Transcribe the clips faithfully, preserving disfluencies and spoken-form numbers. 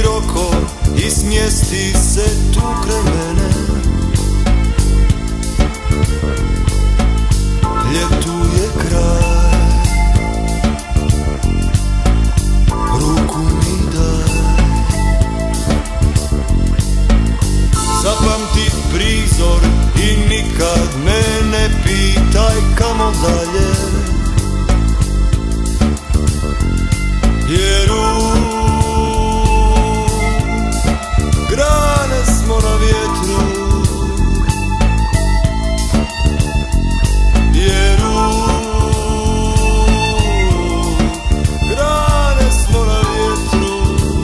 široko i smjesti se tu kraj mene. Ljetu je kraj, ruku mi daj. Zapamti prizor i nikad me ne pitaj kamo dalje, jer u grane smo na vjetru, jer u grane smo na vjetru.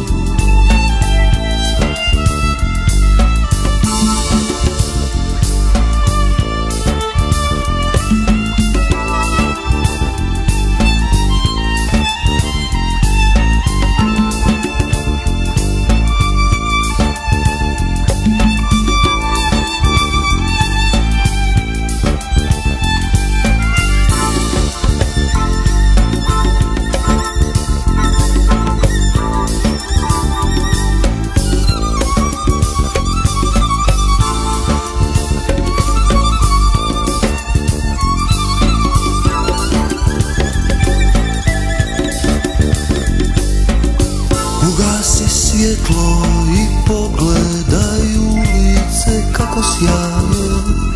Ugasi svjetlo i pogledaj ulice kako sjaje.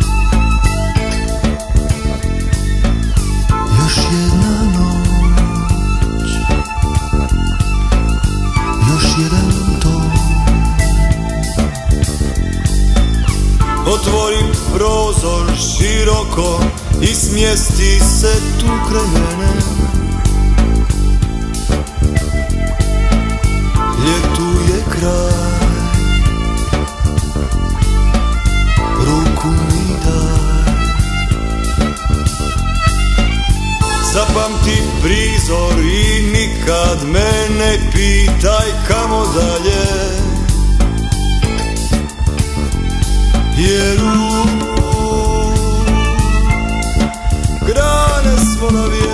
Još jedna noć, još jedan ton. Otvori prozor široko i smjesti se tu kraj mene. Ljetu je kraj, ruku mi daj. Zapamti prizor i nikad me ne pitaj kamo dalje, jer u grane smo na vjetru.